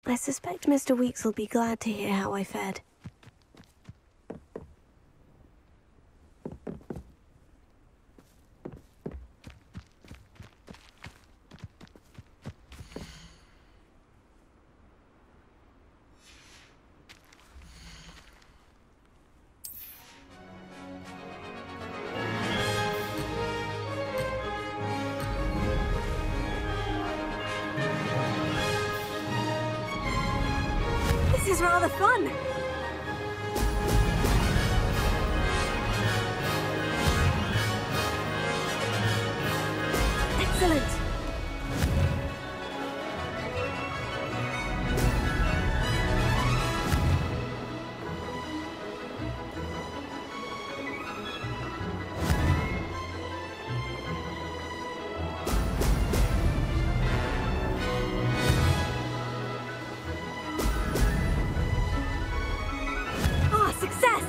I suspect Mr. Weeks will be glad to hear how I fared. This is rather fun! Excellent! Success!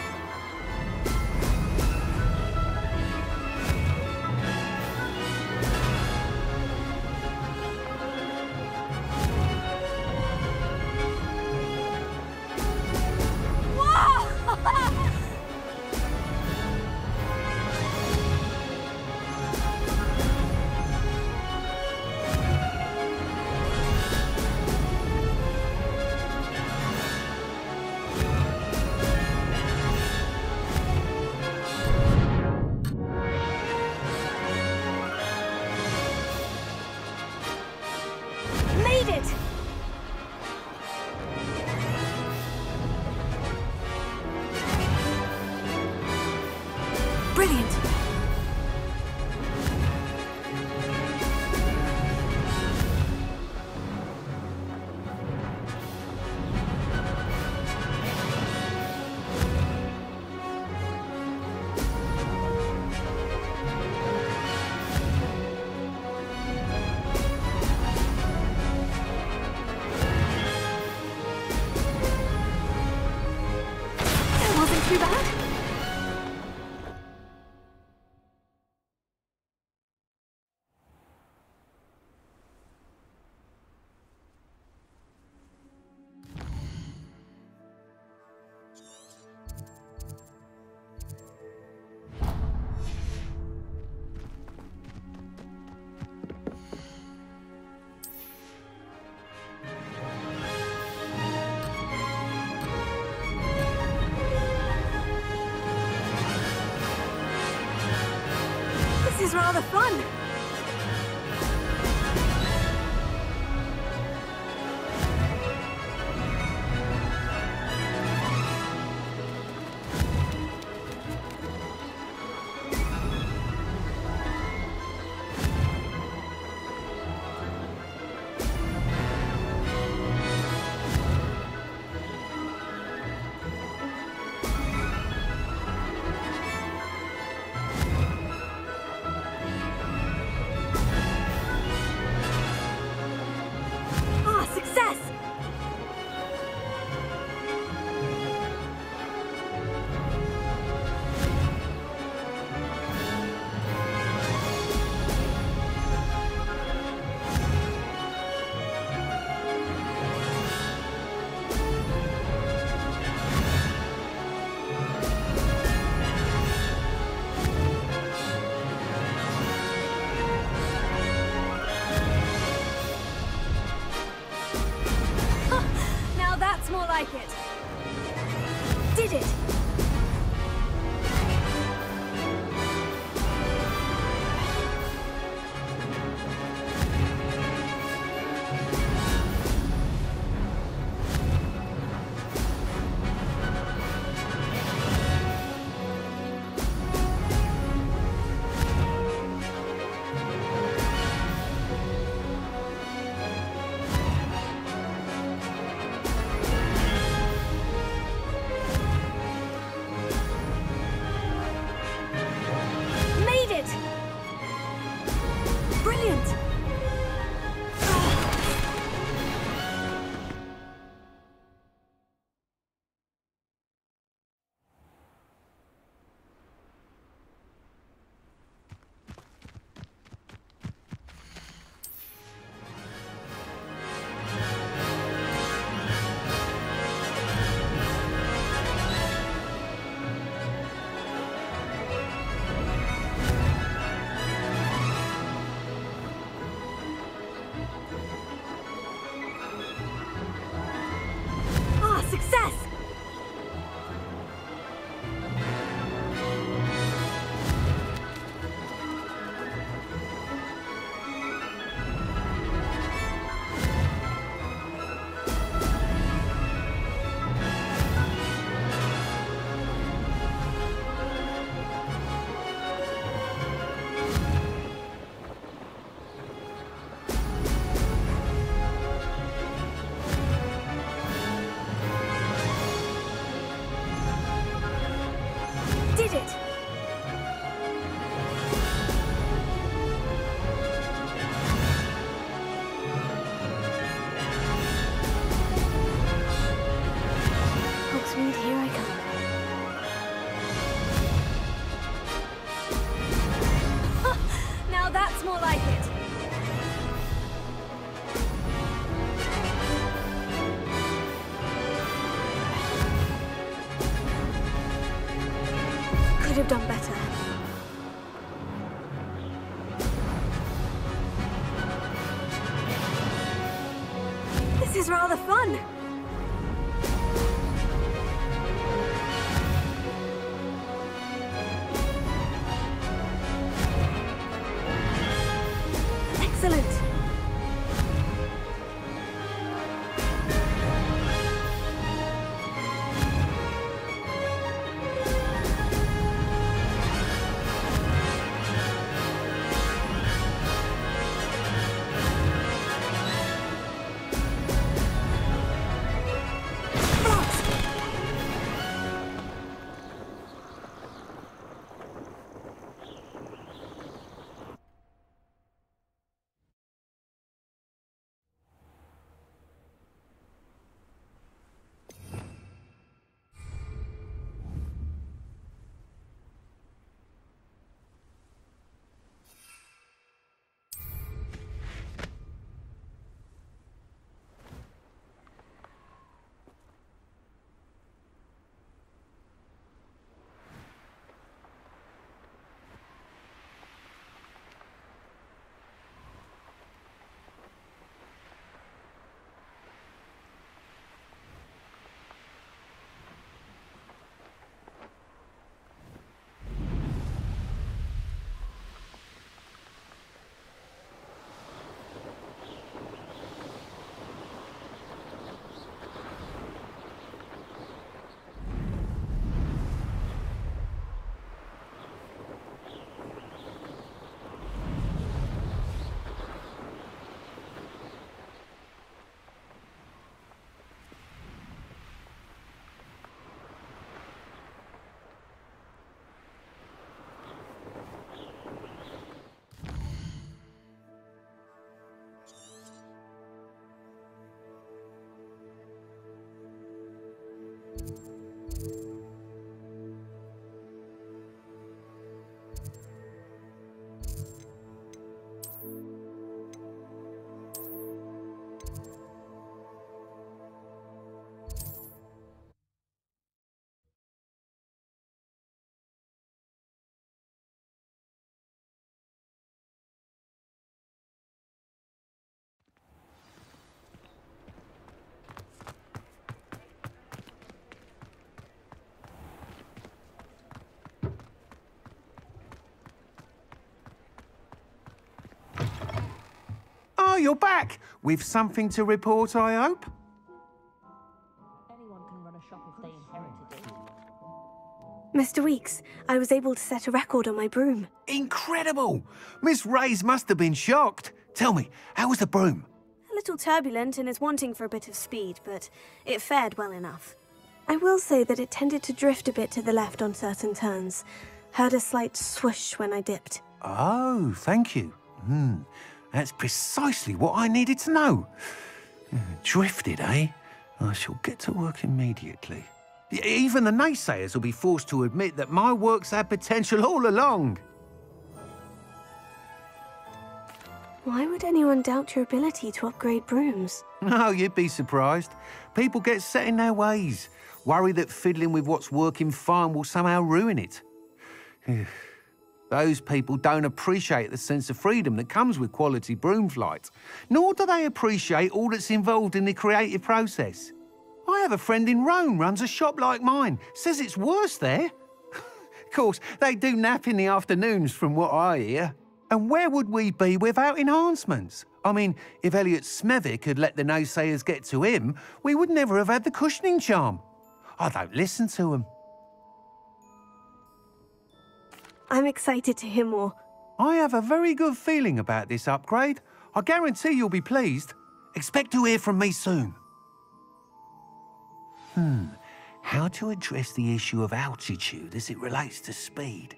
Made it! Brilliant! Too bad? This is rather fun! More like it. Did it! Success! Did it! Hogsmeade, here I come. Now that's more like it. Could have done better. This is rather fun. Excellent. Oh, you're back! With something to report, I hope? Anyone can run a shop if they inherited it. Mr. Weeks, I was able to set a record on my broom. Incredible! Miss Reyes must have been shocked. Tell me, how was the broom? A little turbulent and is wanting for a bit of speed, but it fared well enough. I will say that it tended to drift a bit to the left on certain turns. Heard a slight swoosh when I dipped. Oh, thank you. That's precisely what I needed to know. Drifted, eh? I shall get to work immediately. Even the naysayers will be forced to admit that my work's had potential all along. Why would anyone doubt your ability to upgrade brooms? No, you'd be surprised. People get set in their ways, worry that fiddling with what's working fine will somehow ruin it. Those people don't appreciate the sense of freedom that comes with quality broom flight, nor do they appreciate all that's involved in the creative process. I have a friend in Rome runs a shop like mine. Says it's worse there. Of course, they do nap in the afternoons from what I hear. And where would we be without enhancements? I mean, if Elliot Smethwick had let the naysayers get to him, we would never have had the cushioning charm. I don't listen to them. I'm excited to hear more. I have a very good feeling about this upgrade. I guarantee you'll be pleased. Expect to hear from me soon. How to address the issue of altitude as it relates to speed?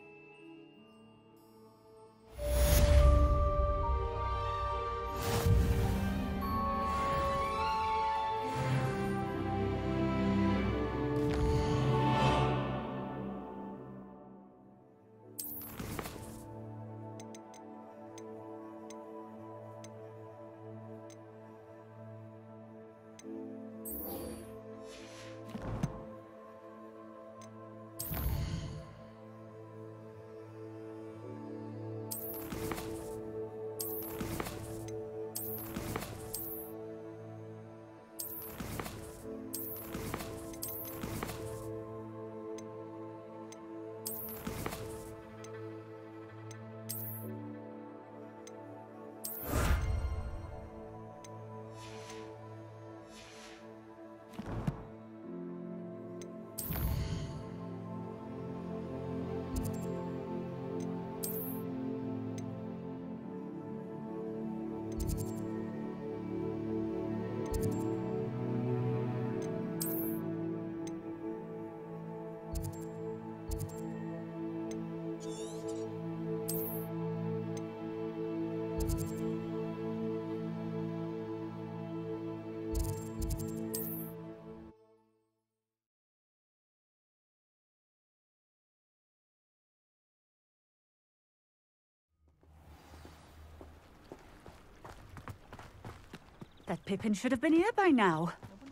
That Pippin should have been here by now.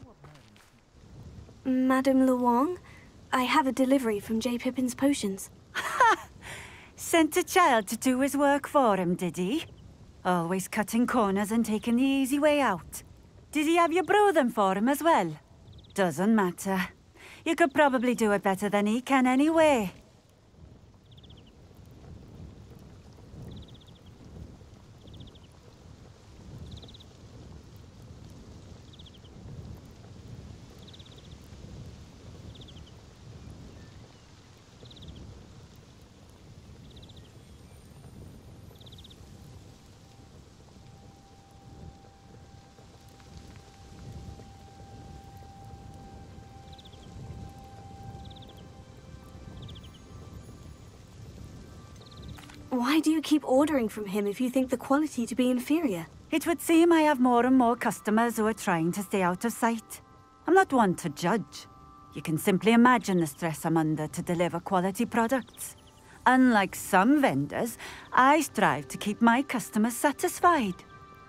Madame Luong, I have a delivery from J. Pippin's potions. Sent a child to do his work for him, did he? Always cutting corners and taking the easy way out. Did he have you brew them for him as well? Doesn't matter. You could probably do it better than he can anyway. Why do you keep ordering from him if you think the quality to be inferior? It would seem I have more and more customers who are trying to stay out of sight. I'm not one to judge. You can simply imagine the stress I'm under to deliver quality products. Unlike some vendors, I strive to keep my customers satisfied.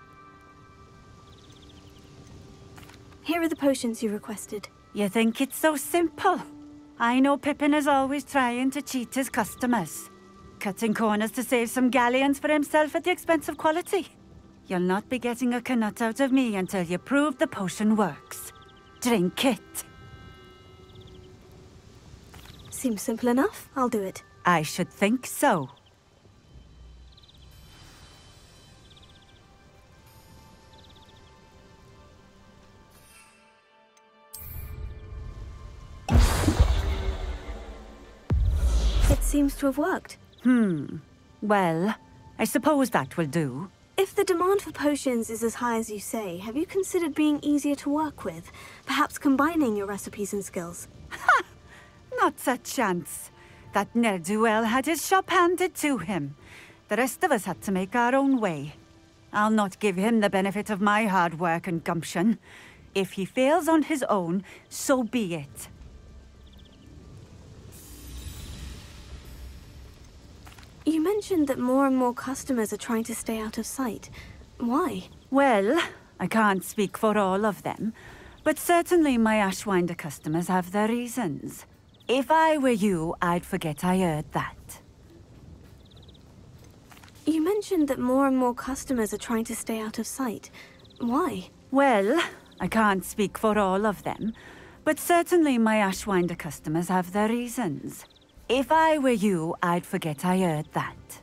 Here are the potions you requested. You think it's so simple? I know Pippin is always trying to cheat his customers. Cutting corners to save some galleons for himself at the expense of quality. You'll not be getting a canut out of me until you prove the potion works. Drink it. Seems simple enough. I'll do it. I should think so. It seems to have worked. Well, I suppose that will do. If the demand for potions is as high as you say, have you considered being easier to work with? Perhaps combining your recipes and skills? Not a chance. That ne'er-do-well had his shop handed to him. The rest of us had to make our own way. I'll not give him the benefit of my hard work and gumption. If he fails on his own, so be it. You mentioned that more and more customers are trying to stay out of sight. Why? Well, I can't speak for all of them, but certainly my Ashwinder customers have their reasons. If I were you, I'd forget I heard that. You mentioned that more and more customers are trying to stay out of sight. Why? Well, I can't speak for all of them, but certainly my Ashwinder customers have their reasons. If I were you, I'd forget I heard that.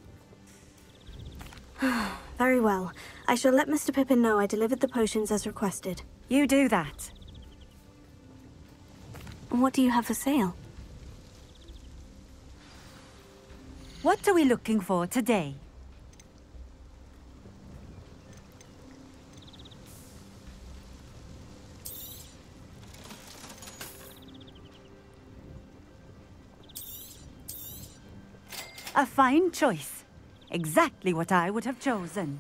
Very well. I shall let Mr. Pippin know I delivered the potions as requested. You do that. And what do you have for sale? What are we looking for today? A fine choice. Exactly what I would have chosen.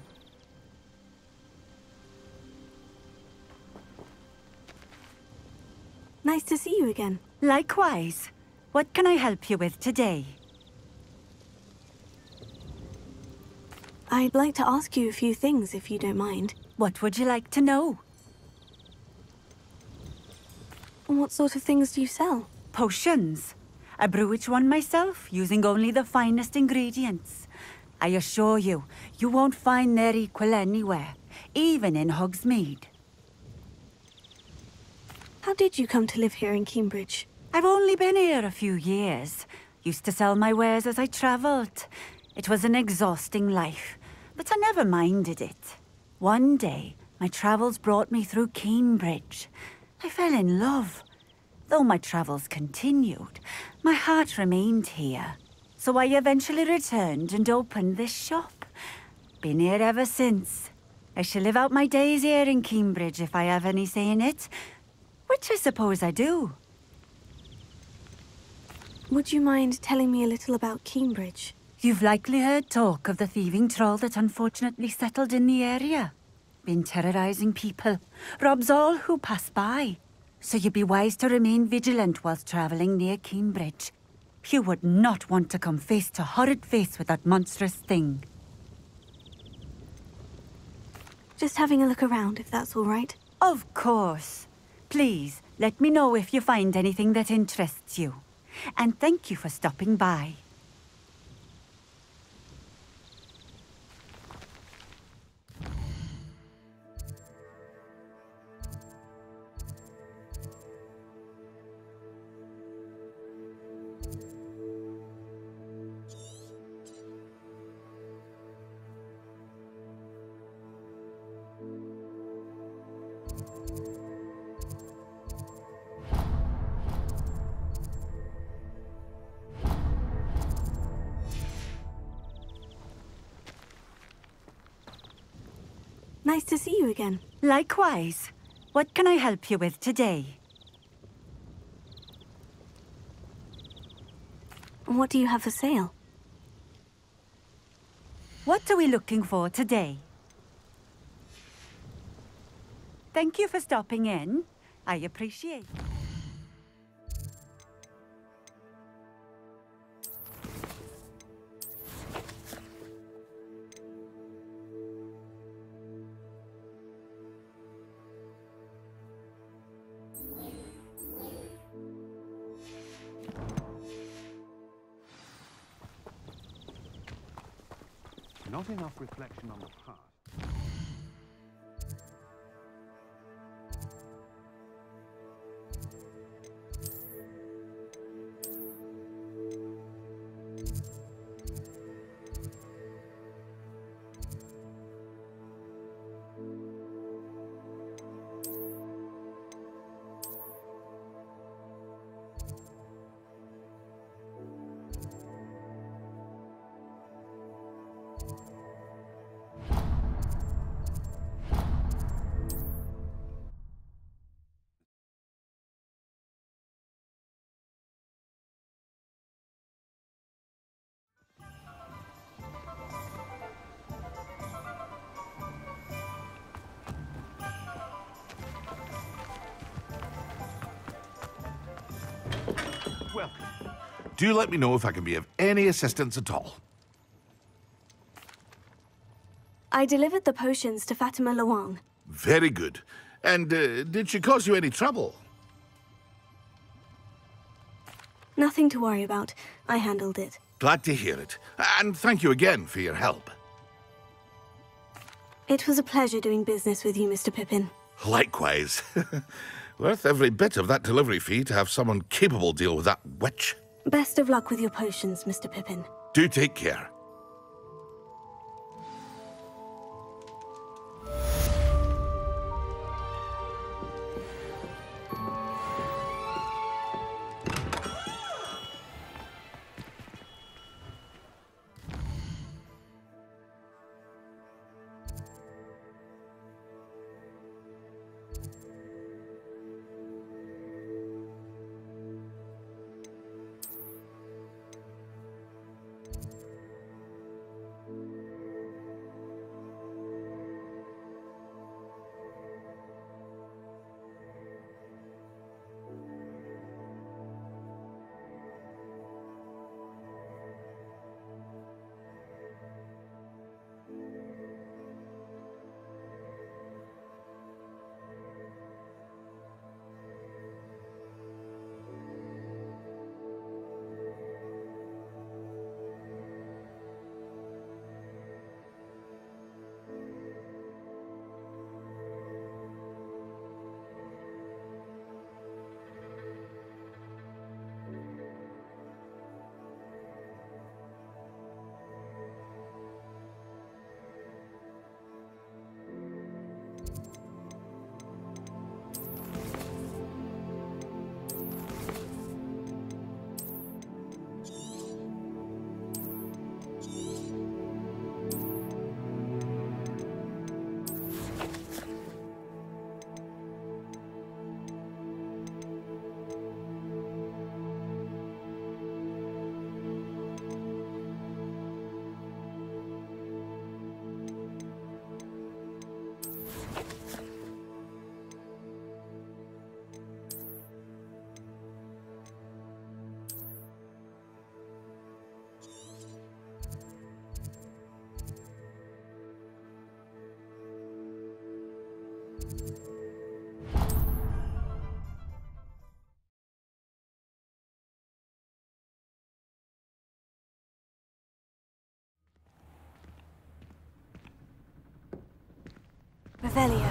Nice to see you again. Likewise. What can I help you with today? I'd like to ask you a few things, if you don't mind. What would you like to know? What sort of things do you sell? Potions. I brew each one myself, using only the finest ingredients. I assure you, you won't find their equal anywhere, even in Hogsmeade. How did you come to live here in Cambridge? I've only been here a few years. Used to sell my wares as I travelled. It was an exhausting life, but I never minded it. One day, my travels brought me through Cambridge. I fell in love. Though my travels continued, my heart remained here. So I eventually returned and opened this shop. Been here ever since. I shall live out my days here in Cambridge if I have any say in it, which I suppose I do. Would you mind telling me a little about Cambridge? You've likely heard talk of the thieving troll that unfortunately settled in the area. Been terrorizing people, robs all who pass by. So you'd be wise to remain vigilant whilst travelling near Cambridge. You would not want to come face to horrid face with that monstrous thing. Just having a look around, if that's all right. Of course. Please, let me know if you find anything that interests you. And thank you for stopping by. Nice to see you again. Likewise. What can I help you with today? What do you have for sale? What are we looking for today? Thank you for stopping in. I appreciate it. Not enough reflection on the past. Welcome. Do let me know if I can be of any assistance at all. I delivered the potions to Fatima Lawang. Very good. And did she cause you any trouble? Nothing to worry about. I handled it. Glad to hear it. And thank you again for your help. It was a pleasure doing business with you, Mr. Pippin. Likewise. Worth every bit of that delivery fee to have someone capable deal with that witch. Best of luck with your potions, Mr. Pippin. Do take care. Revelio.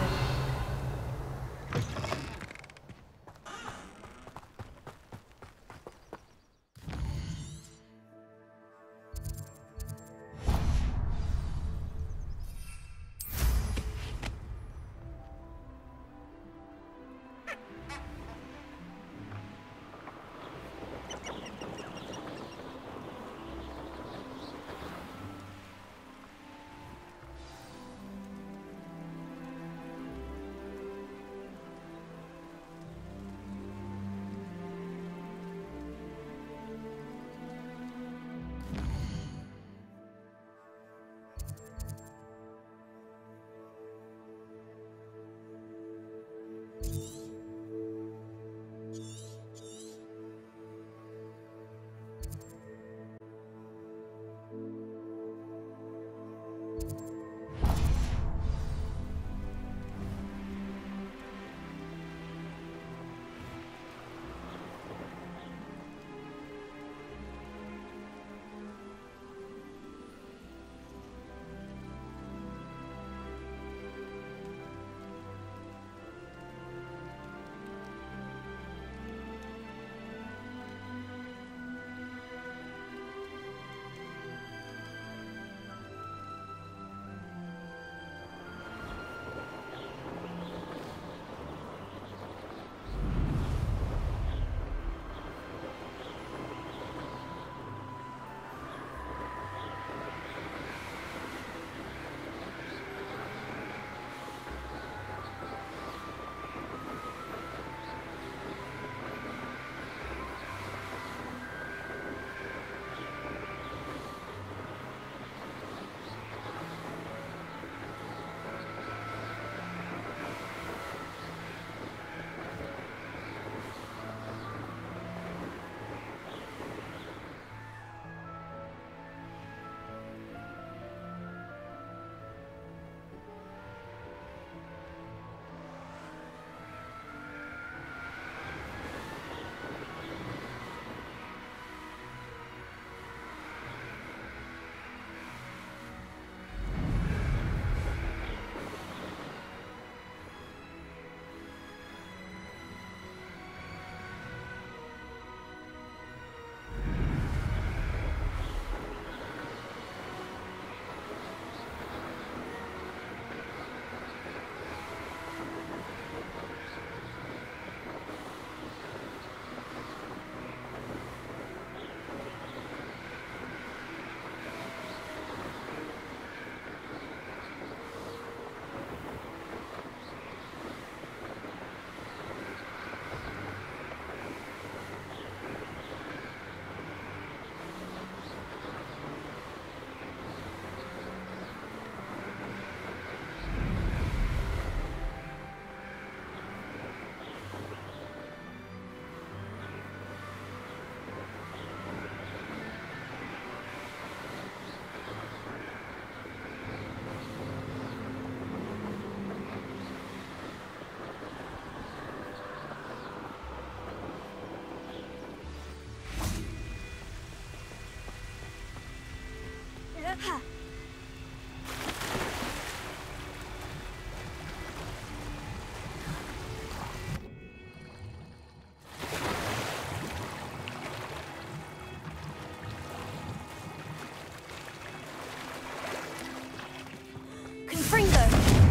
Confringo!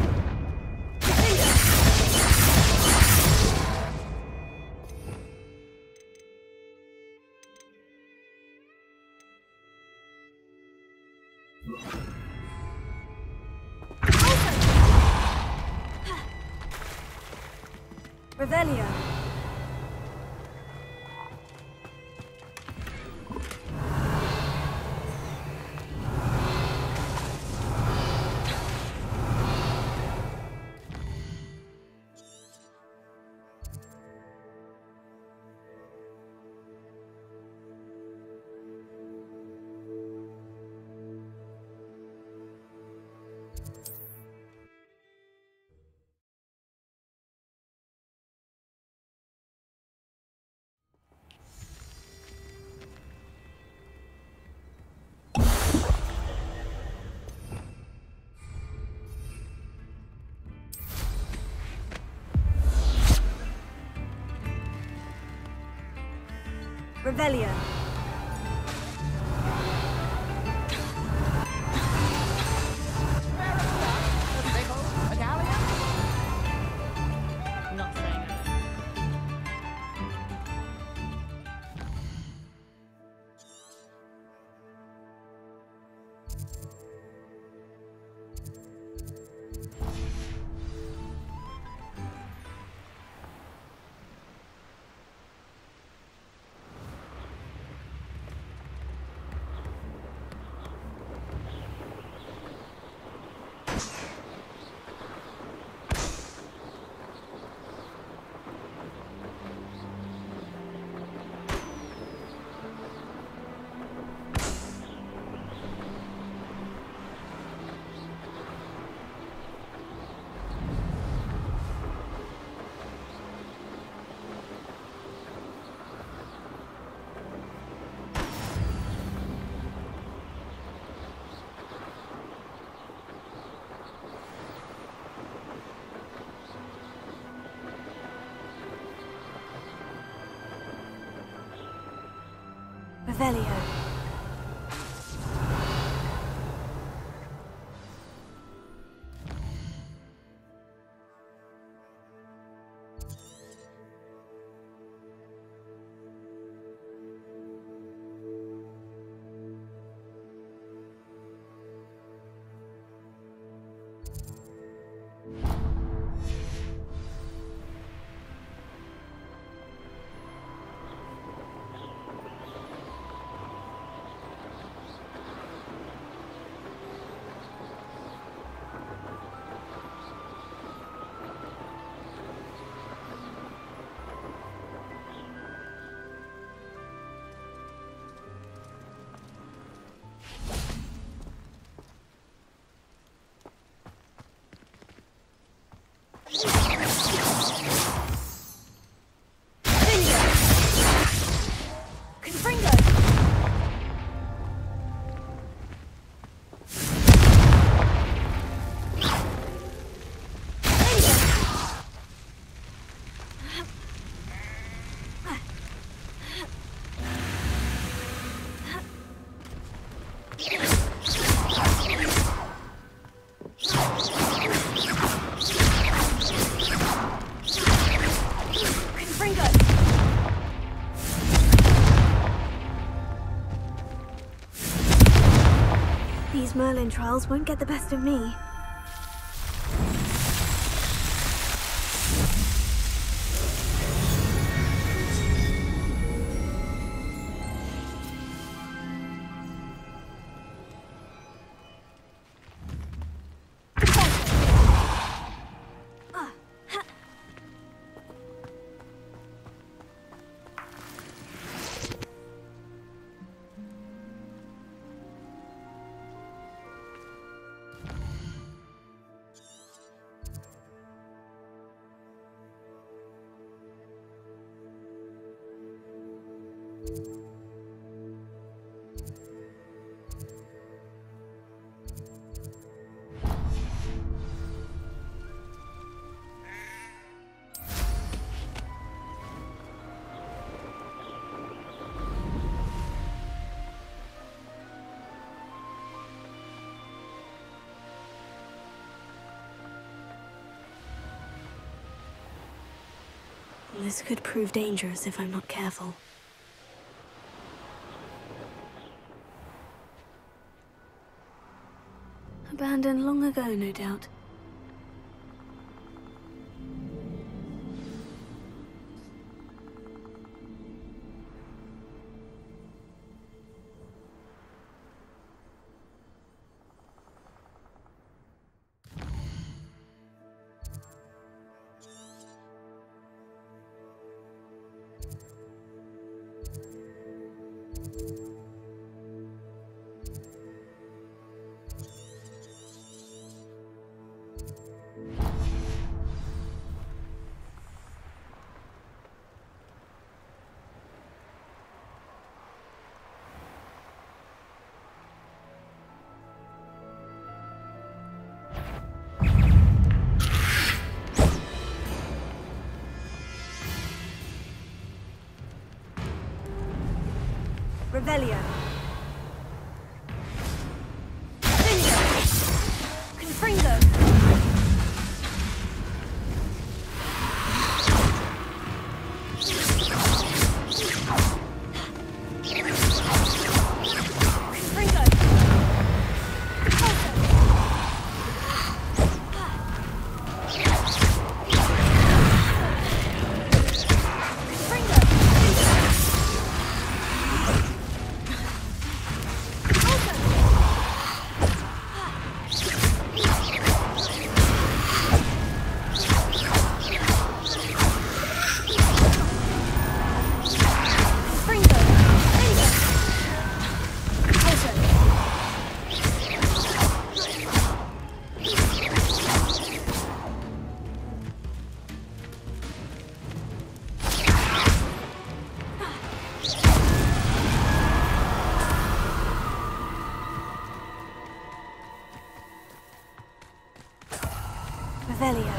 Revelio. Revelio. Not saying it. Revelio. These Merlin trials won't get the best of me. This could prove dangerous if I'm not careful. Abandoned long ago, no doubt. Revelio. Confringo. Revelio.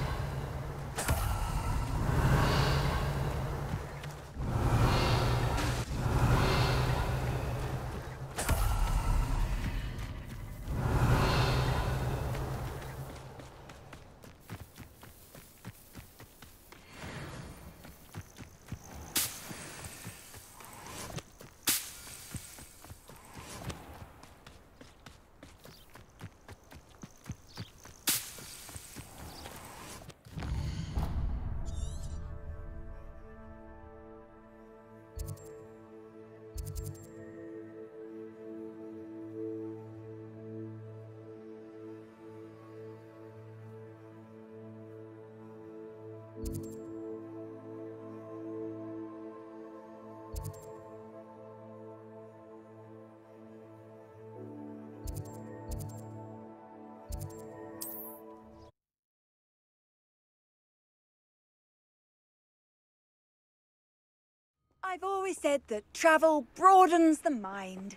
I've always said that travel broadens the mind.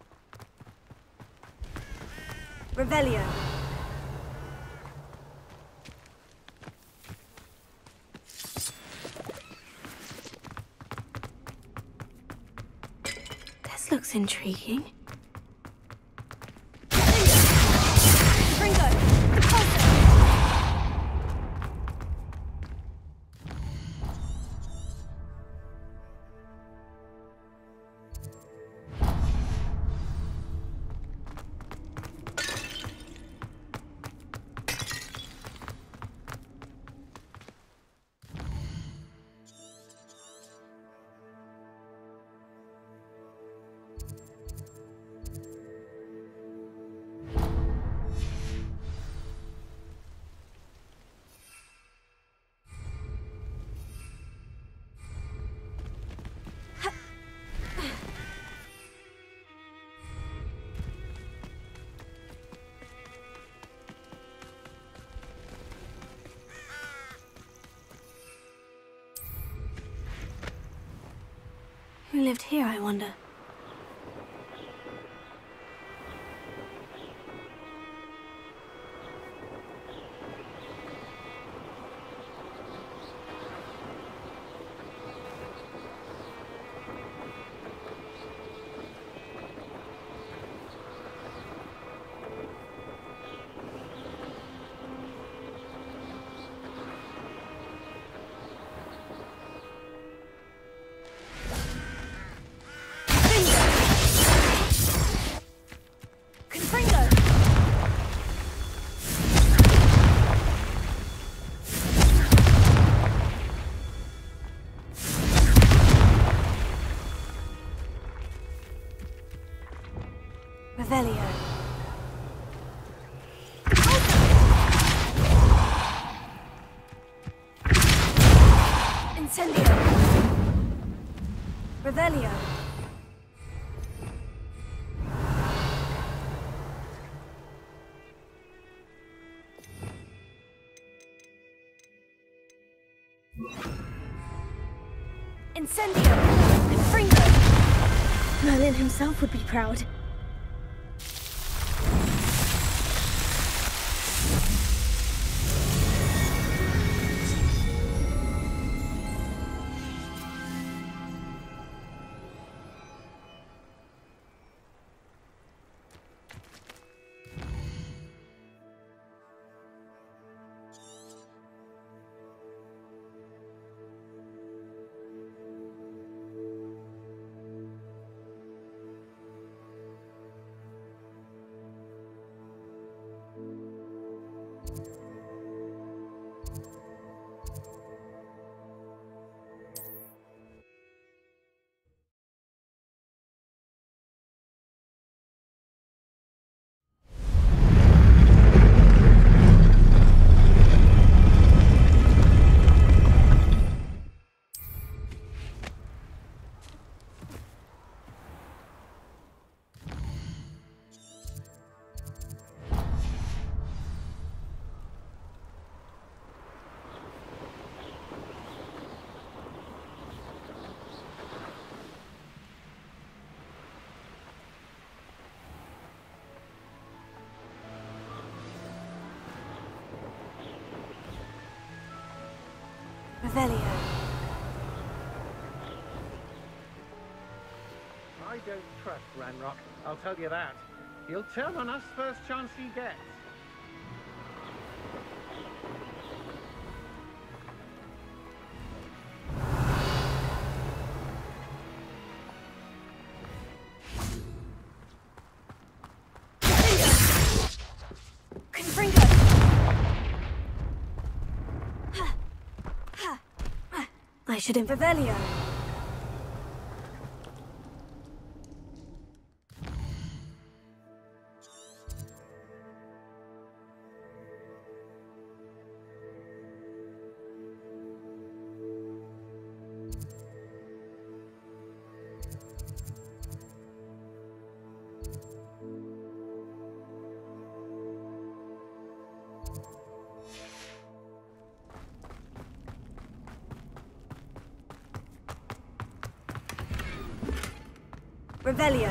Revelio. This looks intriguing. Who lived here, I wonder? Revelio. Incendio. Revelio. Incendio. Confringo. Merlin himself would be proud. Revelio. I don't trust Ranrock, I'll tell you that. He'll turn on us first chance he gets. Confringo. I should Revelio. Revelio.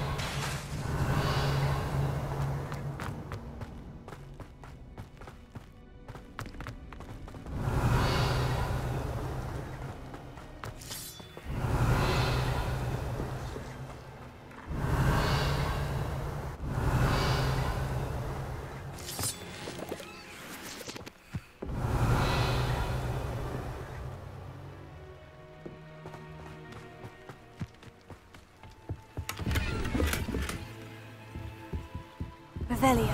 Revelio.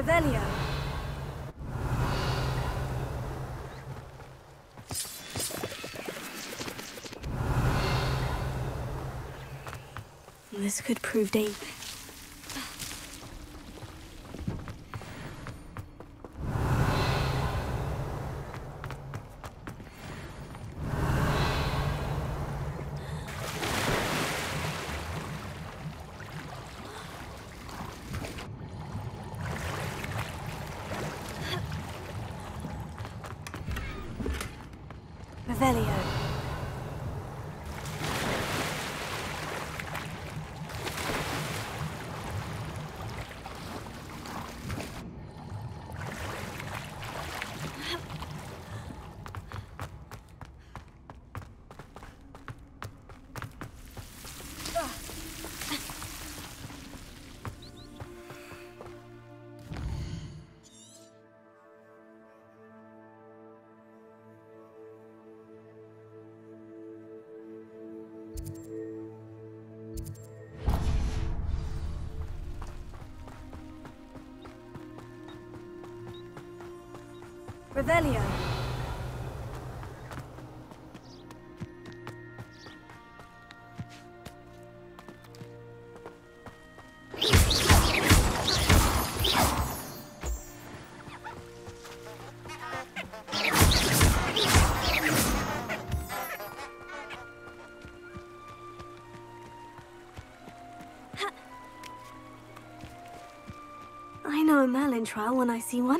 Revelio. This could prove dangerous. Revelio. Revelio. I know a Merlin trial when I see one.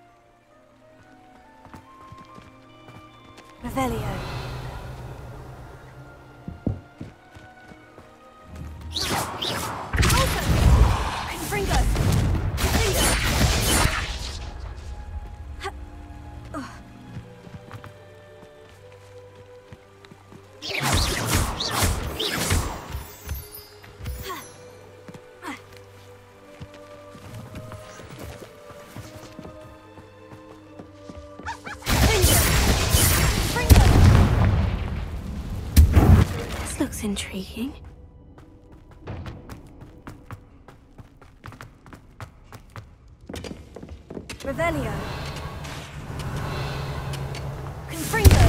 Revelio. Confringo! Looks intriguing. Revelio. Confringo.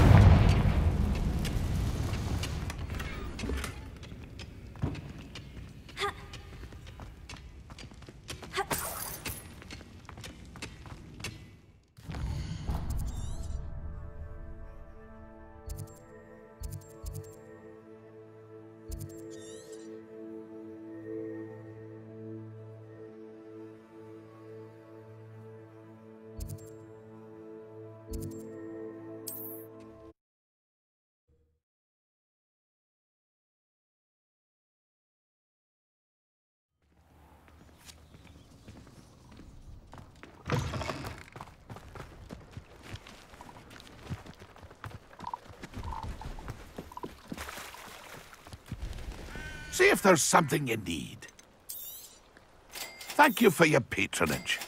See if there's something you need. Thank you for your patronage.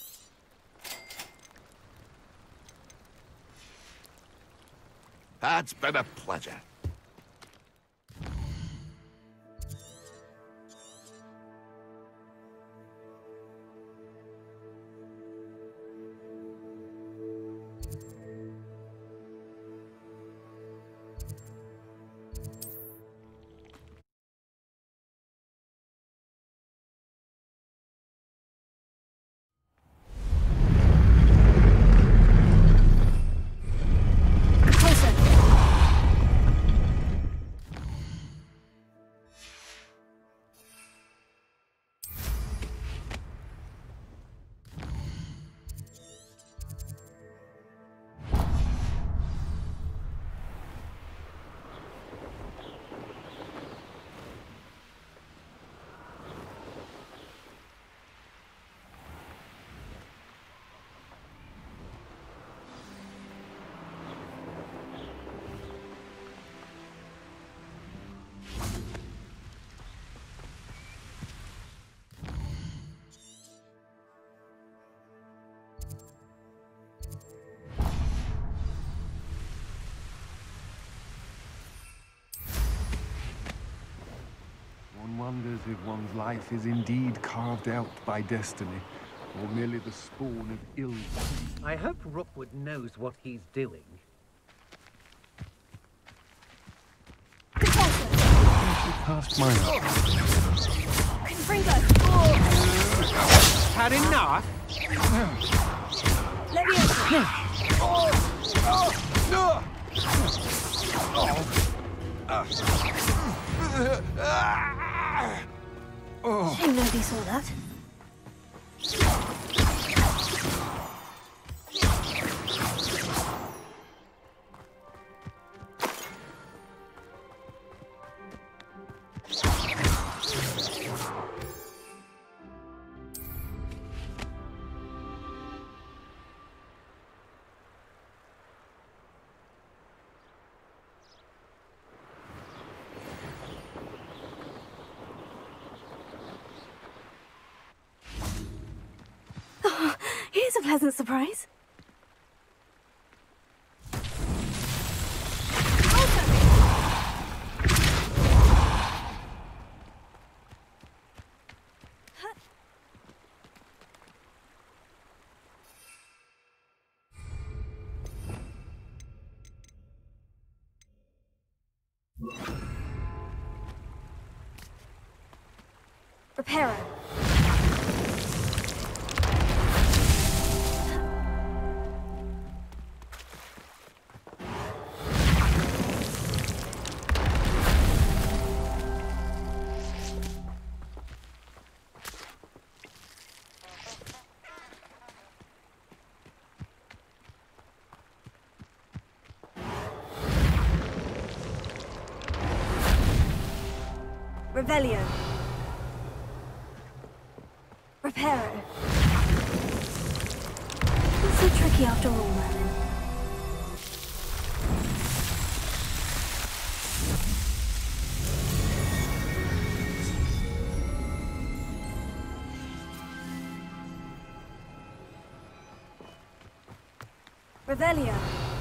It's been a pleasure. One wonders if one's life is indeed carved out by destiny, or merely the spawn of ill? I hope Rookwood knows what he's doing. Past my Confringo! Had enough? Shame nobody saw that. Here's a pleasant surprise. Reparo. Revelio. Reparo. Not so tricky after all, Merlin. Revelio.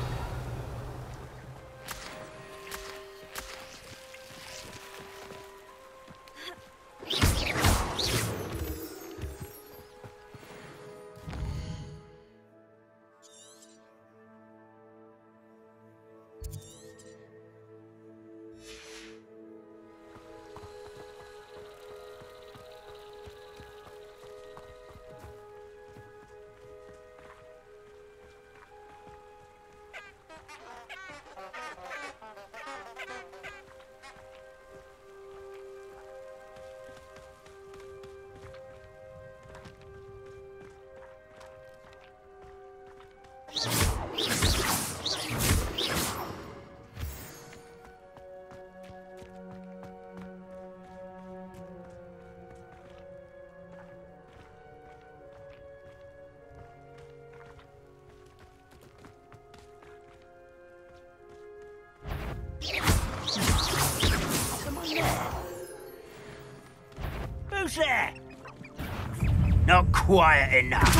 Who's there? Not quiet enough.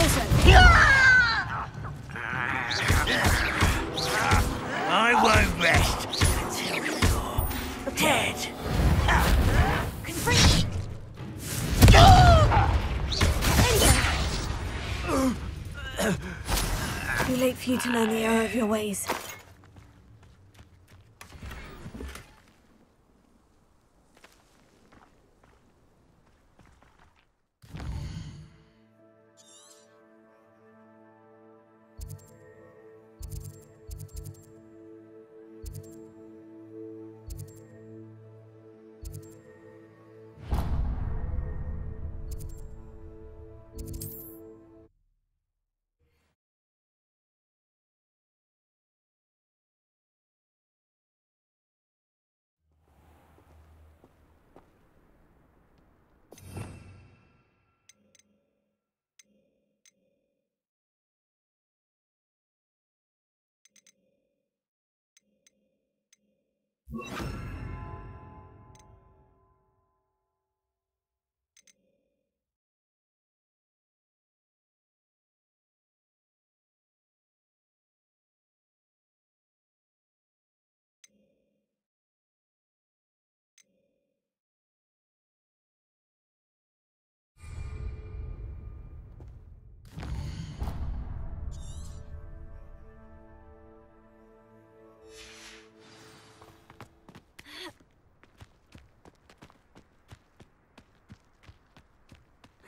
I won't rest until you're dead. Too late for you to learn the error of your ways.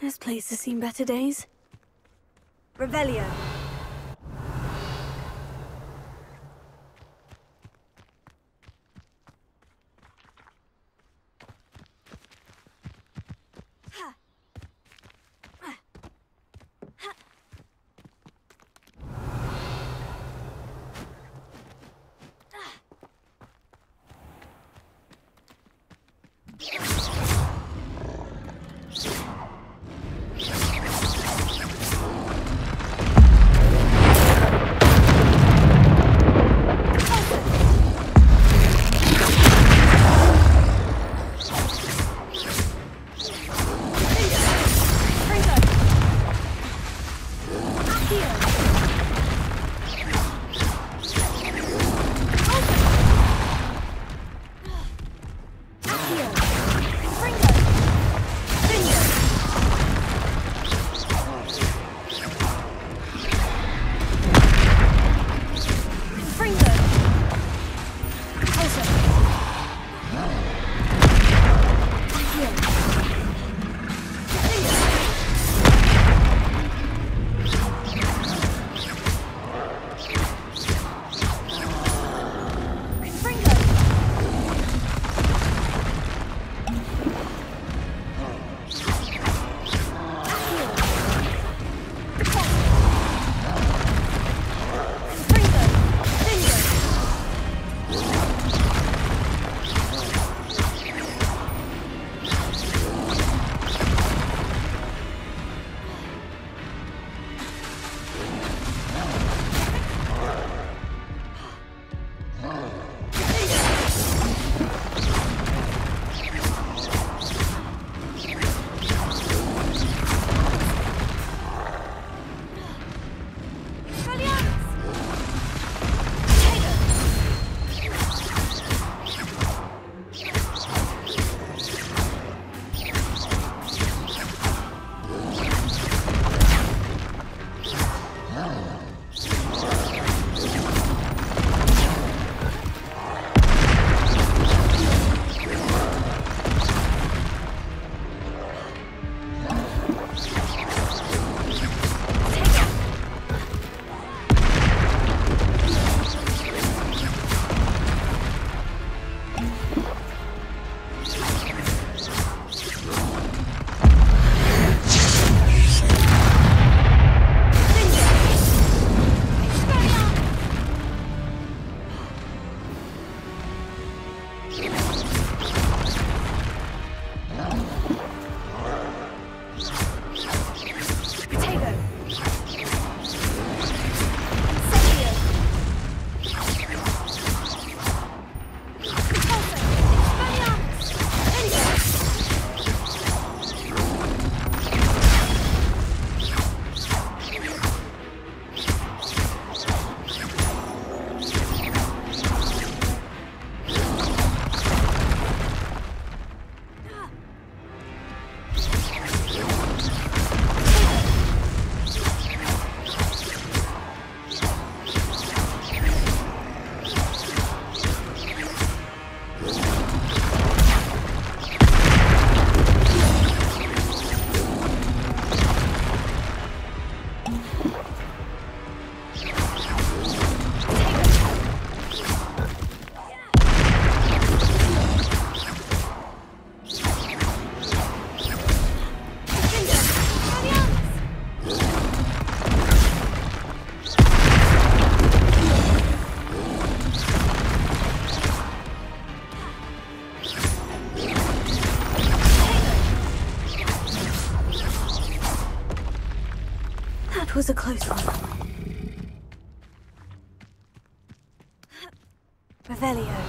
This place has seen better days. Revelio. That was a close one. Revelio.